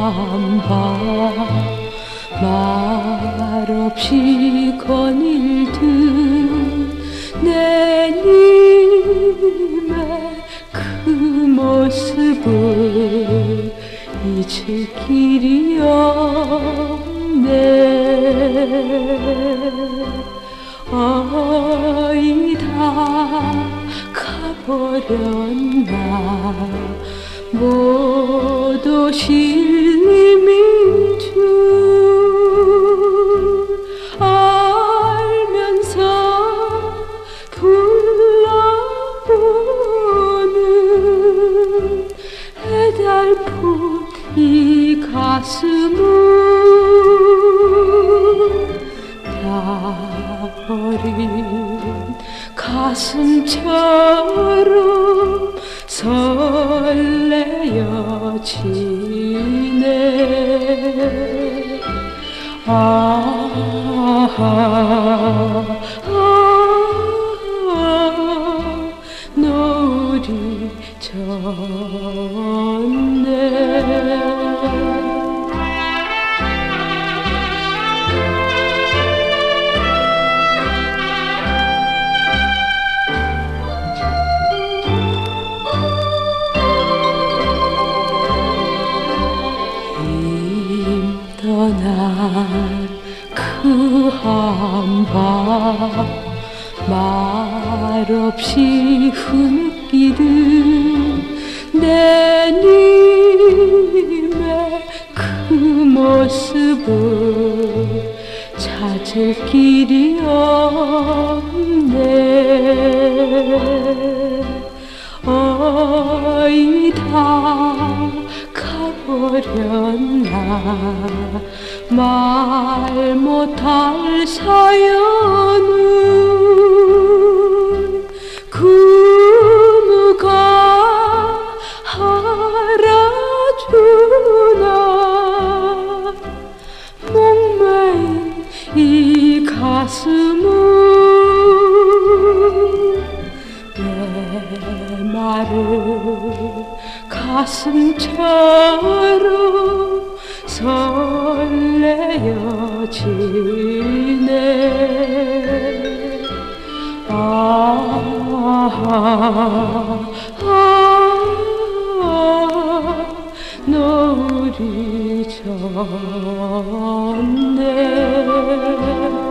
한밤 말없이 거닐든 내님의 그 모습을 잊을 길이 없네. 어이 다 가버렸나 모두 신님인 줄 알면서 불러보는 애달픈 이 가슴은 다 버린 가슴처럼 설레어지네. 노을이 졌네. 떠난 그 한밤 말없이 흐느끼는 내님의 그 모습을 찾을 길이 없네. 어이 다 가버렸나 말 못할 사연은 그 누가 알아주나. 목매인 이 가슴은 내 말을 가슴처럼 설레어지네. 노을이 졌네.